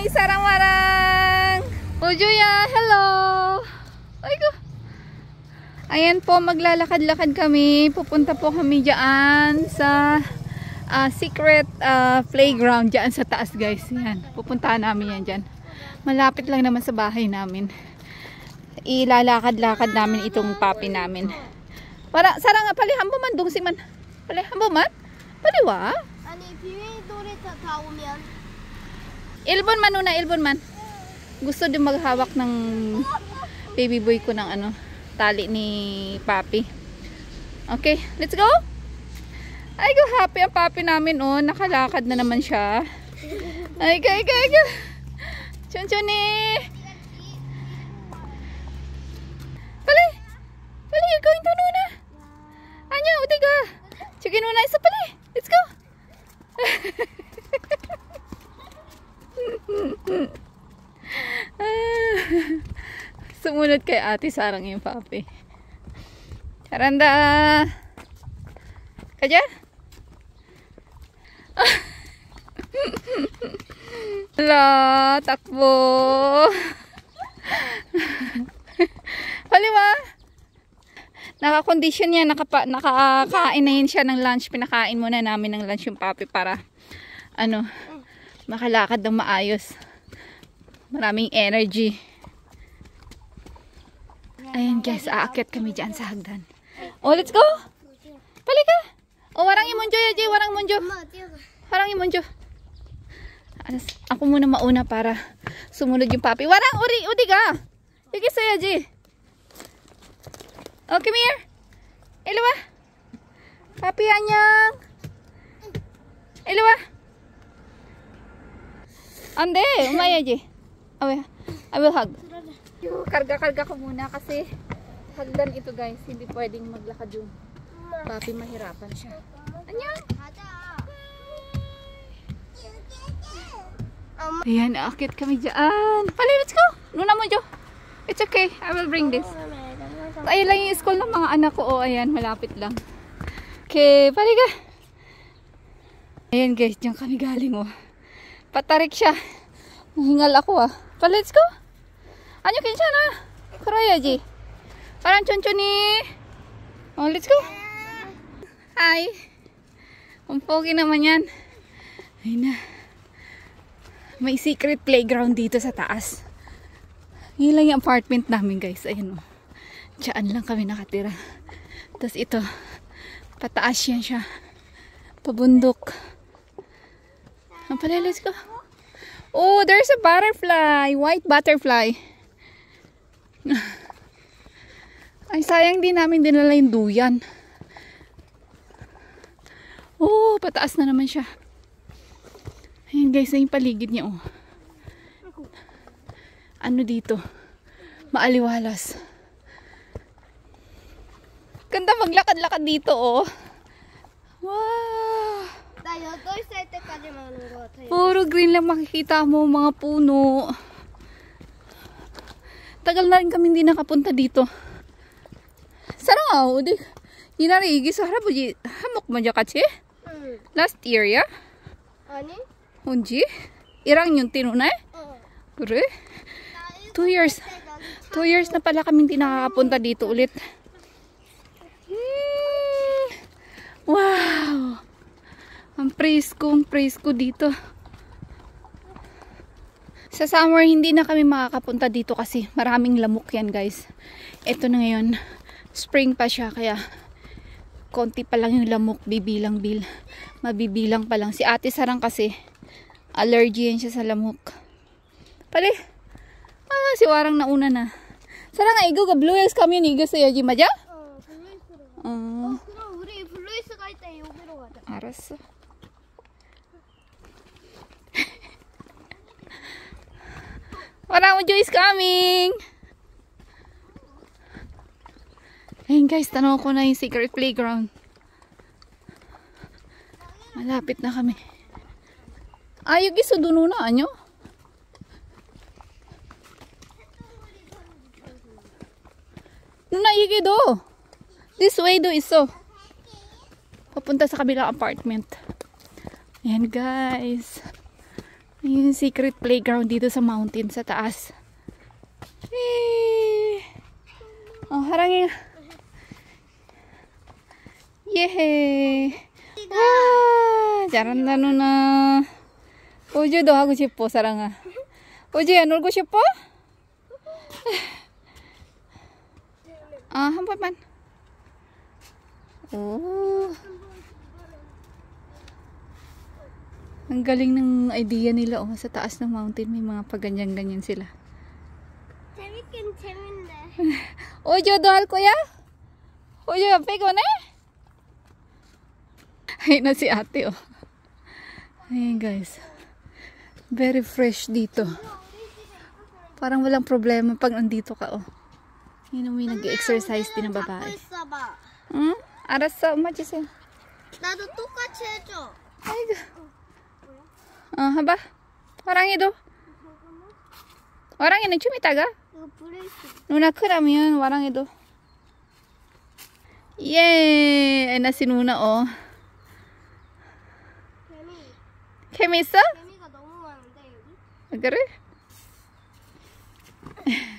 Sarang-warang! Ujuya, hello! Ay ko! Ayan po, maglalakad-lakad kami. Pupunta po kami dyan sa secret playground dyan sa taas, guys. Yan. Pupuntahan namin yan dyan. Malapit lang naman sa bahay namin. Ilalakad-lakad namin itong papi namin. Para, sarang nga, palihan mo man, dung si man. Palihan mo man? Paliwa? Ilbon man una, ilbon man. Gusto din maghawak ng baby boy ko ng ano, tali ni papi. Okay, let's go. Ay, go happy ang papi namin, oh. Nakalakad na naman siya. Ay, go. Chun-chuni. Pali, you're going to Nuna. Anya, udiga. Sige, Nuna, isa pali. Let's go. Sumunod kay ate Sarang yung papi. Karanda. Kaja? Hala, takbo. Paliwa. Naka-condition niya, nakakain na yun siya ng lunch. Pinakain muna namin ng lunch yung papi para ano, makalakad ng maayos. Maraming energy. Ayan guys, aakyat kami dyan sa hagdan. Oh, let's go! Pali ka! Oh, warang imunjo ya, warang imunjo. Warang imunjo. Ako muna mauna para sumunod yung papi. Warang, udi ka! Sige sa'yo, Ji. Oh, come here. Ilawa. Papi, anyang. Ilawa. Ande, umaya, Ji. I will hug. Karga-karga ko muna kasi hagdan ito, guys. Hindi pwedeng maglakad yung papi, mahirapan siya. Anyang. Ayan, aakit kami dyan. Pali, let's go. Luna mo, Jo. It's okay. I will bring this. Ayun lang yung school ng mga anak ko. Oh, ayan, malapit lang. Okay, pali ka. Ayan, guys. Diyan kami galing, oh. Patarik siya. Nahingal ako, ah. Pali, let's go. Anyo, kinsya na. Kuraya, Ji. Parang chunchuni. Oh, let's go. Hi. Ang pogi naman yan. Ayun na. May secret playground dito sa taas. Yun lang yung apartment namin, guys. Ayun, oh. Diyan lang kami nakatira. Tapos ito, pataas yan siya. Pabundok. Ang pala, let's go. Oh, there's a butterfly. White butterfly. Ay, sayang din namin dinala yung duyan. Oh, pataas na naman siya. Ayan guys, na yung paligid niya, oh. Ano dito? Maaliwalas. Ganda maglakad-lakad dito, oh. Wow! Puro green lang makikita mo, mga puno. Tagal na rin kami hindi nakapunta dito. Sarang ako, di. Yinarigi sa harap, hamok mo dyan kasi? Last year, ya? Ani? Hunji? Irang yung tinunay? Kure? 2 years. 2 years na pala kami hindi nakakapunta dito ulit. Wow! Ang presko dito. Sa summer, hindi na kami makakapunta dito kasi maraming lamok yan, guys. Ito na ngayon. Spring pa siya, kaya konti pa lang yung lamok. Mabibilang pa lang. Si Ate Sarang kasi, allergy yan siya sa lamok. Pali. Si Warang nauna na. Sarang nga, igo ka blue eyes kami yung igo sa yaji maja? Aras. Warang Ujo is coming! Ayun guys, tanong ko na yung secret playground. Malapit na kami. Ayog iso doon na anyo? Nuna yigi do. This way do iso. Papunta sa kabilang apartment. Ayan guys. Yung secret playground dito sa mountain sa taas. Eh. Oh, harangin. Yehey. 와, 잘한다 누나. 우주도 하고 싶어, 사랑아. 우주야, 놀고 싶어? 아, 한 번만. 오. Ang galing ng idea nila, oh. Sa taas ng mountain, may mga paganyan-ganyan sila. 재밌긴 재밌네. 우주도 할 거야? 우주야, 피곤해? Ay na si ate, oh. Ayan, guys. Very fresh dito. Parang walang problema pag nandito ka, oh. Yun, may nag-exercise din ng babae. 응? 알았어, 엄마 주세요. 나도 똑같이 해줘. 아이고. 해봐. 화랑이도. 화랑이는 좀 이따가. 이거 불에 있어. 누나 크라면 화랑이도. 예, na si Nuna, oh. 개미. 캠 있어? 개미가 너무 많은데 여기? 그래?